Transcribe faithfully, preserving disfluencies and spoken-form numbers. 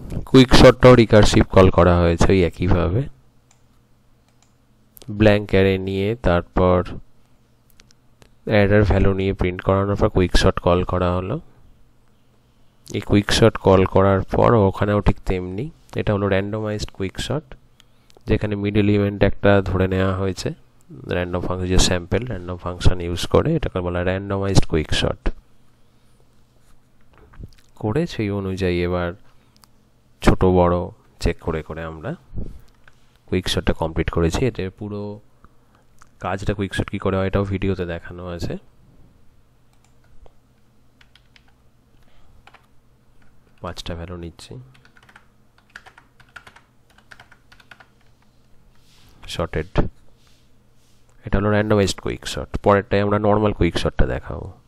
Quick শটটাও recursive call করা হয়েছে ওই একইভাবে। ব্ল্যাঙ্ক অ্যারে নিয়ে তারপর অ্যাডার ভ্যালু নিয়ে প্রিন্ট করানোর পর কুইক শট কল করা হলো। এই কুইক শট কল করার পর ওখানেও ঠিক তেমনি, এটা হলো র্যান্ডমাইজড কুইক শট, যেখানে মিডল ইভেন্ট একটা ধরে নেওয়া হয়েছে র্যান্ডম ফাংশন, যে স্যাম্পল র্যান্ডম ফাংশন ইউজ করে, এটাকে বলা র্যান্ডমাইজড কুইক শট। করে সেই অনুযায়ী এবার ছোট বড় চেক করে করে আমরা কুইক শটটা কমপ্লিট করেছি। এতে পুরো কাজটা কুইক শট কী করে হয় এটাও ভিডিওতে দেখানো আছে। পাঁচটা ভ্যালু নিচ্ছি, শর্টেড। এটা হলো র্যান্ডমাইজড কুইক শট। পরেরটাই আমরা নর্মাল কুইক শটটা দেখাবো।